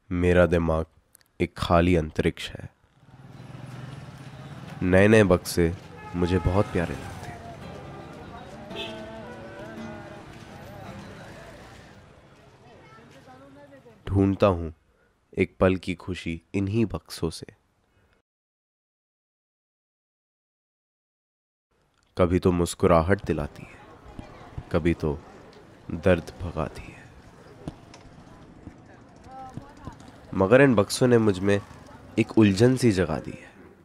मेरा दिमाग एक खाली अंतरिक्ष है। नए नए बक्से मुझे बहुत प्यारे लगते हैं। ढूंढता हूं एक पल की खुशी इन्हीं बक्सों से। कभी तो मुस्कुराहट दिलाती है, कभी तो दर्द भगाती है। मगर इन बक्सों ने मुझ में एक उलझन सी जगा दी है।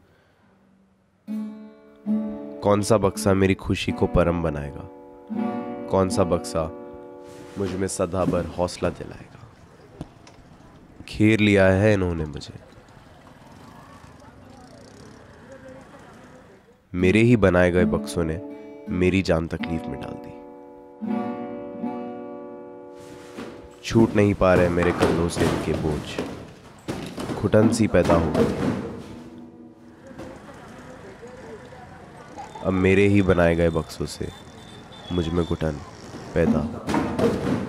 कौन सा बक्सा मेरी खुशी को परम बनाएगा, कौन सा बक्सा मुझ में सदा भर हौसला दिलाएगा। घेर लिया है इन्होंने मुझे, मेरे ही बनाए गए बक्सों ने मेरी जान तकलीफ में डाल दी। छूट नहीं पा रहे मेरे कंधों से इनके बोझ, घुटन सी पैदा हो गई। अब मेरे ही बनाए गए बक्सों से मुझ में घुटन पैदा हो गई।